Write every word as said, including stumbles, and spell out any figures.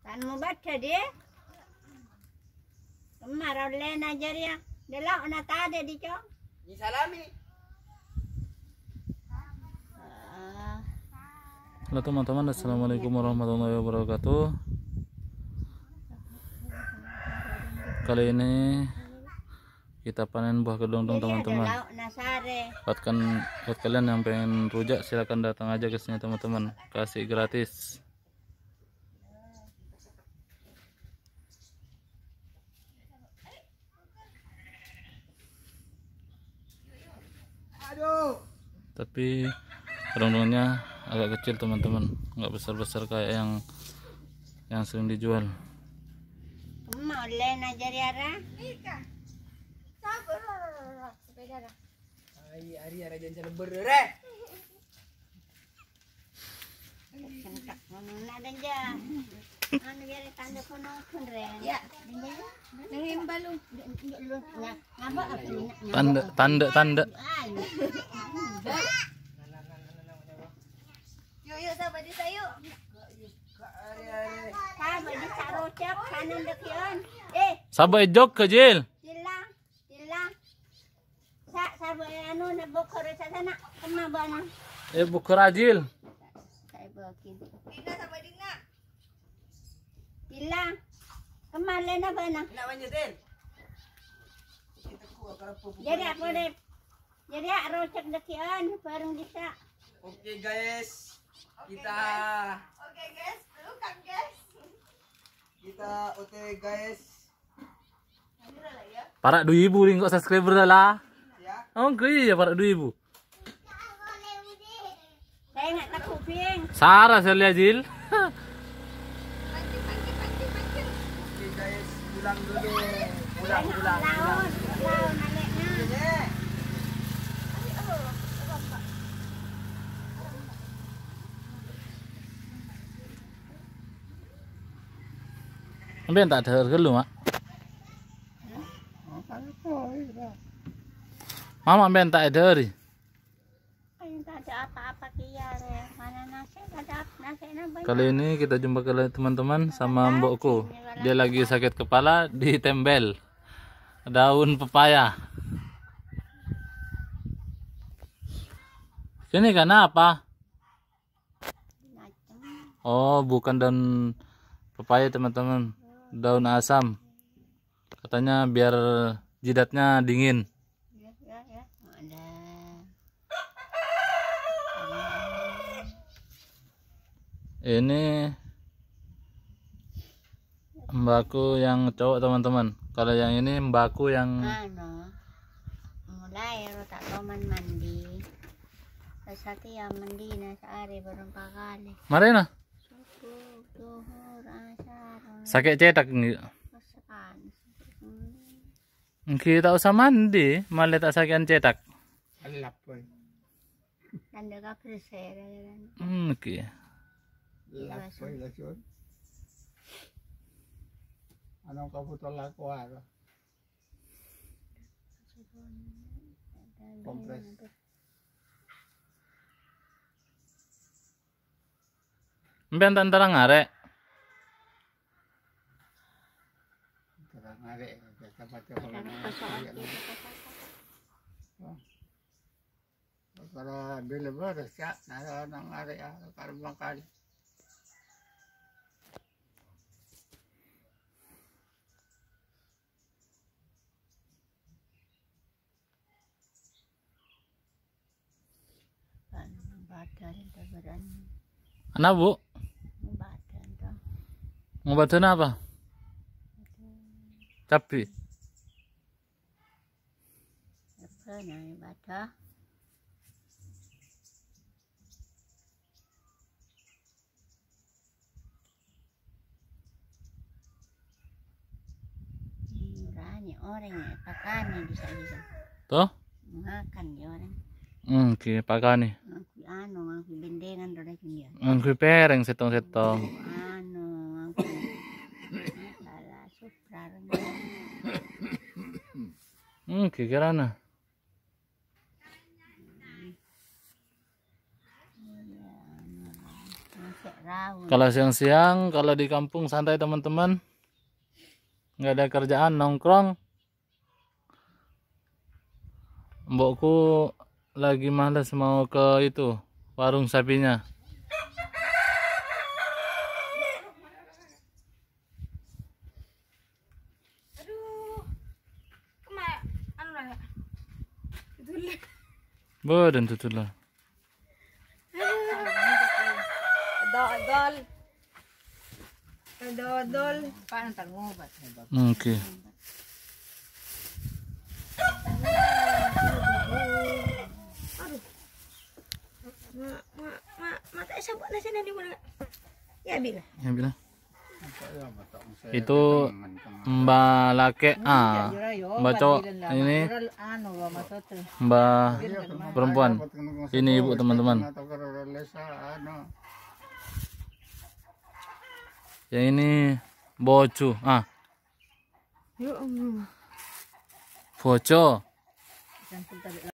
Kan mau baca dia. Kemarin lain ajar ya. Delok na tade di cong. Di salami. Halo teman-teman, assalamualaikum warahmatullahi wabarakatuh. Kali ini kita panen buah kedondong teman-teman. Buat kan buat kalian yang pengen rujak silakan datang aja ke sini teman-teman, kasih gratis. Aduh. Tapi kedondongnya agak kecil teman-teman, nggak besar-besar kayak yang yang sering dijual. Mau lain ajar ya ra. Ai ari ara jangan leber re. Sentak mana dan ja. Anu biar tanda kono pun re. Ya. Nangim balu. Ngapa apa ni? Tanda tanda tanda. Yuk yuk sabar di sayu. Sabar di sarocap kanan dekian. Eh, Sabar jok kecil. silang. Silang. Sa sabar anu na bokor sa sana. Kema bana. Eh bukur ajil. Saya bakin. Dina sabar dina. Silang. Kemale na bana. Nak manjutin. Jadi apa deh? Jadi rocap dekian bareng bisa. Oke guys. Kita Oke guys, bukan guys. kita O T W guys. Para dua ribu nih kok subscriber dah lah. Ya. Oh iya para dua ribu. Saya nggak takut ping. Sarah saya lihat Jil. Oke guys, pulang dulu. Pulang pulang. Lawan, lawan aleknya. Ambil tak ada harga lu mak. Mama ambil tak ada hari. Kayak tak ada apa-apa kia re. Mana nasi ada nasi banyak. Kali ini kita jumpa kalian teman-teman sama mbokku. Dia lagi sakit kepala ditembel daun pepaya. Ini karena apa? Oh, bukan daun pepaya teman-teman, daun asam. Katanya biar jidatnya dingin. Ya, ya, ya. Ada. Ini mbakku yang cowok teman-teman. Kalau yang ini mbakku yang Ano, mulai ro tak toman mandi. Satu yang mandi na sa ari berapa kali. Marina Subuh, zuhur, asar. sakit cetak nih. Kesekan. Kita usah mandi, malah tak sakit cetak. Alap pun. Tanda ka presera kan. Hmm, oke. Alap pun lasun. Anong kaputol ako ano? Kompres. Mbak antara ngarek. Terang are dapat ko Kan lang. kosong kita. Para deliver siya na nang are karma kali. Badan badan Anak bu, badan tuh. ngobatin apa? Capi. Apa nih badan? Murahnya orang ya pakai di sana. Tuh? Makan ya orang. Hmm, oke, pakai nih. Ngaki anu, ngaki bendengan roda dia. Ngangkui pereng setong-setong. Anu, ngaki salah suprar. Hmm, kira na. Raun. Kalau siang-siang, kalau di kampung santai teman-teman, nggak ada kerjaan, nongkrong. Mbokku lagi malas mau ke itu warung sapinya. Aduh, kemana? Anu lah. Badan tutullah. Dodol. Dodol. Paano tangobat? Oke. Aduh. Ma ma ma mata sabak na sini di mana? Ya bila. Ya bilang. Itu Mbak Lake ah Mbak cowok ini Mbak perempuan ini ibu teman-teman yang ini bocu ah boco